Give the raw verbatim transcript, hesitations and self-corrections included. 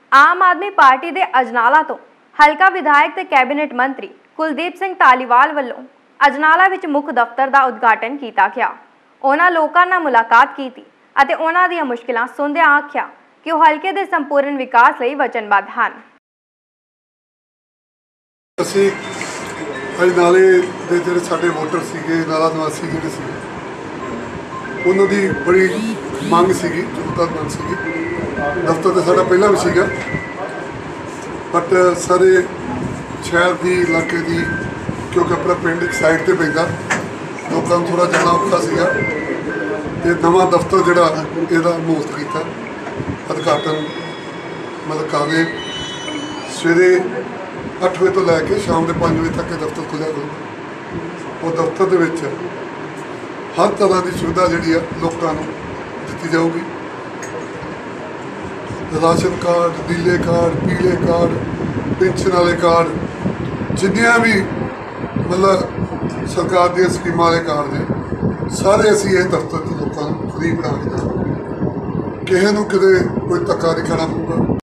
आम आदमी पार्टी के अजनाला तो हल्का विधायक ते कैबिनेट मंत्री कुलदीप सिंह धालीवाल वालों अजनाला विच मुख दफ्तर का उद्घाटन किया गया। उन्होंने लोगों नाल मुलाकात की अते उन्हां दीयां मुश्किलां सुनदियां आख्या कि वह हल्के के संपूर्ण विकास लई वचनबद्ध हैं। ਅਸੀਂ ਅਜਨਾਲੇ ਦੇ ਜਿਹੜੇ ਸਾਡੇ ਵੋਟਰ ਸੀਗੇ, ਨਾਲਾ ਨਿਵਾਸੀ ਜਿਹੜੇ ਸੀ, ਉਹਨਾਂ ਦੀ ਬੜੀ ਮੰਗ ਸੀਗੀ, ਜ਼ਰੂਰਤ ਮੰਗ ਸੀਗੀ। ਦਫ਼ਤਰ ਤਾਂ ਸਾਡਾ ਪਹਿਲਾਂ ਵੀ ਸੀਗਾ, ਬਟ ਸਾਰੇ ਸ਼ਹਿਰ ਦੀ ਇਲਾਕੇ ਦੀ, ਕਿਉਂਕਿ ਆਪਣਾ ਪਿੰਡ ਇੱਕ ਸਾਈਡ 'ਤੇ ਪੈਂਦਾ, ਲੋਕਾਂ ਨੂੰ ਥੋੜ੍ਹਾ ਜਾਣਾ ਔਖਾ ਸੀਗਾ ਅਤੇ ਨਵਾਂ ਦਫ਼ਤਰ ਜਿਹੜਾ ਇਹਦਾ ਮੁਹੱਈਆ ਕੀਤਾ। ਉਦਘਾਟਨ ਮਤਲਬ ਕਾਗੇ ਸਵੇਰੇ ਅੱਠ ਵਜੇ ਤੋਂ ਲੈ ਕੇ शाम के पाँच बजे तक दफ्तर खुलिया होगा। वो दफ्तर के विच हर तरह की सुविधा जी लोगों दी जाऊगी। राशन कार्ड, नीले कार्ड, पीले कार्ड, पेंशन वाले कार्ड, जिन्नियां भी मतलब सरकार दी स्कीम वाले कार्ड ने सारे असी इस दफ्तर के लोगों को फ्री बना के किसी को किते कोई धक्का नहीं खाना पऊगा।